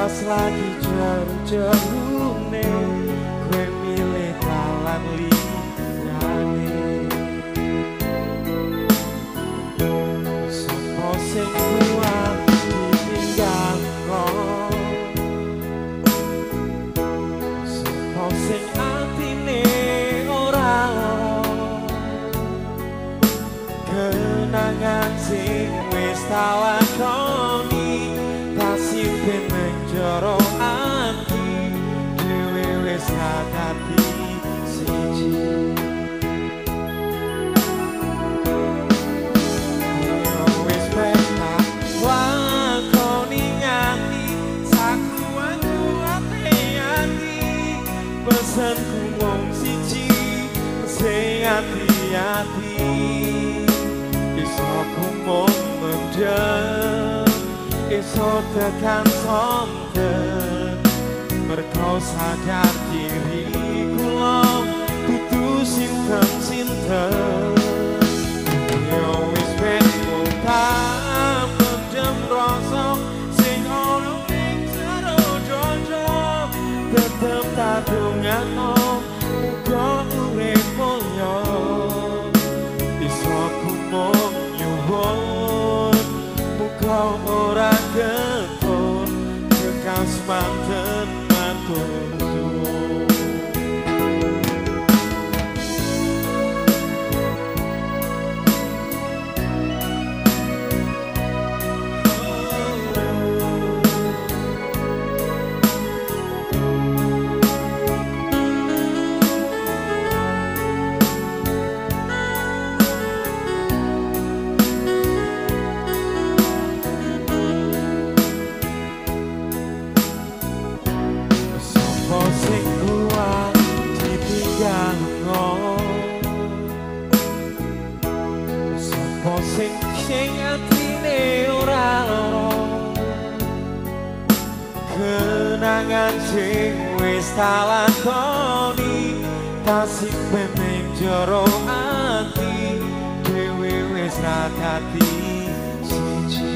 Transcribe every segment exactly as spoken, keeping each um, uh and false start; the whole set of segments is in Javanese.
pas lagi jeru-jerune kowe milih dalan liyane. Sopo sing kuat ditinggal kok, sopo sing atine ora kenangan sing wis tak lakoni tasih joro ati dhewe wis dadi siji. Yo wis penak lakoni nganti sakuat-kuate ati pesenku mung siji sing ati-ati iso mung mendem iso tekan sonten mergo sadar diri kula dudu sinten-sinten. Yo wis ben tak mendem rasa sing ono ing jero jojo tetep tak dongakno muga urip mulya iso mung nyuwun muga ora ketun tekas manten matur suwun. Sing kuat ditinggal kok, sopo sing sing atine ora kenangan sing wis tak lakoni tasih ning jero ati dhewe wis ra dadi siji.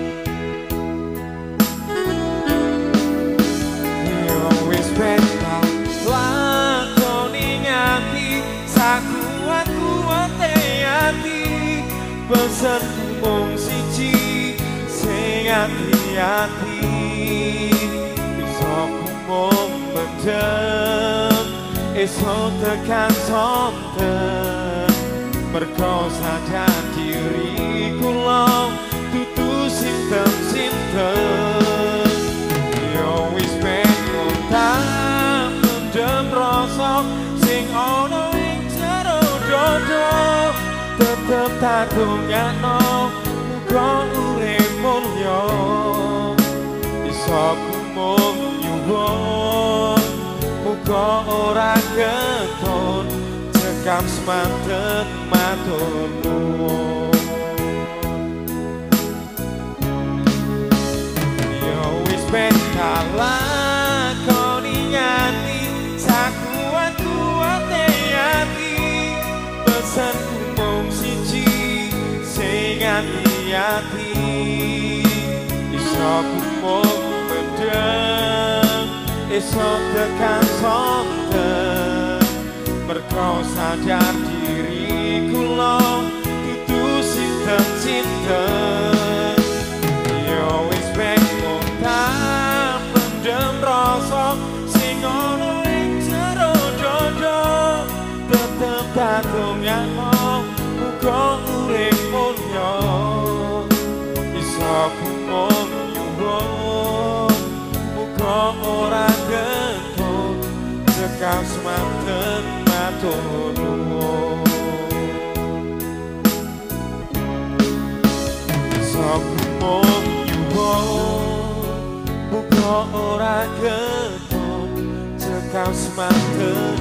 Penak lakoni nganti sakuat-kuate ati pesenku mung siji sing ati-ati iso mung mendem iso tekan sonten mergo sadar diri kula dudu sinten-sinten. Yo wis tak mendem rasa sing ono ing jero dodo tetep tak dongakno muga urip mulya iso mung nyuwun muga ora ketun cekam semanten matur nuwun. Yo wis ben kalah sakuat-kuate ati pesenku mung siji sing ati-ati iso mung mendem iso tekan sonten mergo sadar diri kula dudu sinten-sinten. Yo wis ben tak mendem rasa sing ono tak dongakno muga urip mulya iso mung nyuwun muga ora ketun cekam semanten matur nuwun. Iso mung nyuwun muga ora ketun cekam semanten